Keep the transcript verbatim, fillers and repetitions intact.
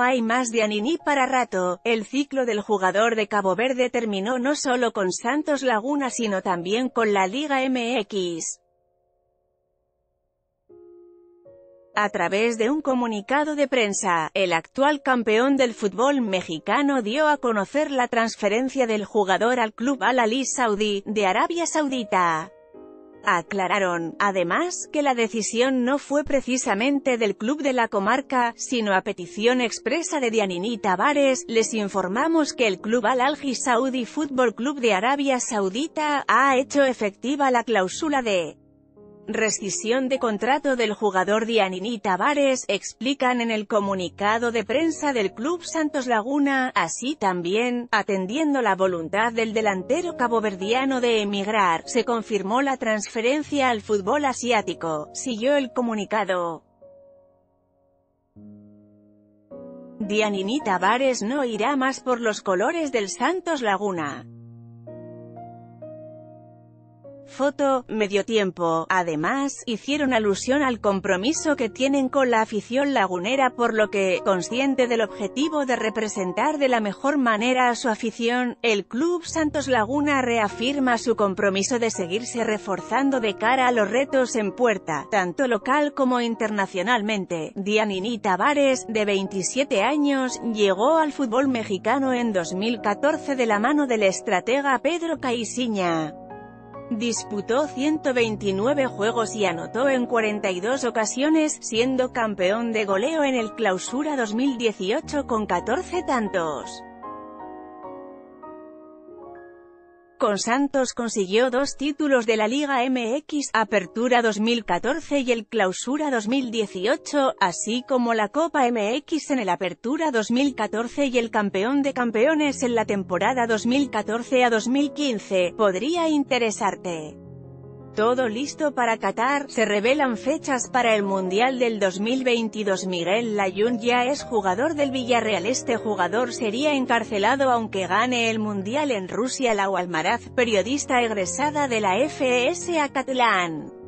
hay más Dianini para rato. El ciclo del jugador de Cabo Verde terminó no solo con Santos Laguna sino también con la Liga M X. A través de un comunicado de prensa, el actual campeón del fútbol mexicano dio a conocer la transferencia del jugador al club Al-Ahly Saudí, de Arabia Saudita. Aclararon, además, que la decisión no fue precisamente del club de la comarca, sino a petición expresa de Dianini Tavares. Les informamos que el club Al-Ahly Saudi Fútbol Club de Arabia Saudita ha hecho efectiva la cláusula de rescisión de contrato del jugador Dianini Tavares, explican en el comunicado de prensa del club Santos Laguna. Así también, atendiendo la voluntad del delantero caboverdiano de emigrar, se confirmó la transferencia al fútbol asiático, siguió el comunicado. Dianini Tavares no irá más por los colores del Santos Laguna. Foto, medio tiempo. Además, hicieron alusión al compromiso que tienen con la afición lagunera, por lo que, consciente del objetivo de representar de la mejor manera a su afición, el club Santos Laguna reafirma su compromiso de seguirse reforzando de cara a los retos en puerta, tanto local como internacionalmente. Dianini Tavares, de veintisiete años, llegó al fútbol mexicano en dos mil catorce de la mano del estratega Pedro Caixinha. Disputó ciento veintinueve juegos y anotó en cuarenta y dos ocasiones, siendo campeón de goleo en el Clausura dos mil dieciocho con catorce tantos. Con Santos consiguió dos títulos de la Liga M X, Apertura dos mil catorce y el Clausura dos mil dieciocho, así como la Copa M X en el Apertura dos mil catorce y el Campeón de Campeones en la temporada dos mil catorce a dos mil quince. Podría interesarte. Todo listo para Qatar. Se revelan fechas para el Mundial del dos mil veintidós. Miguel Layún ya es jugador del Villarreal. Este jugador sería encarcelado aunque gane el Mundial en Rusia. Lau Almaraz, periodista egresada de la F E S Acatlán.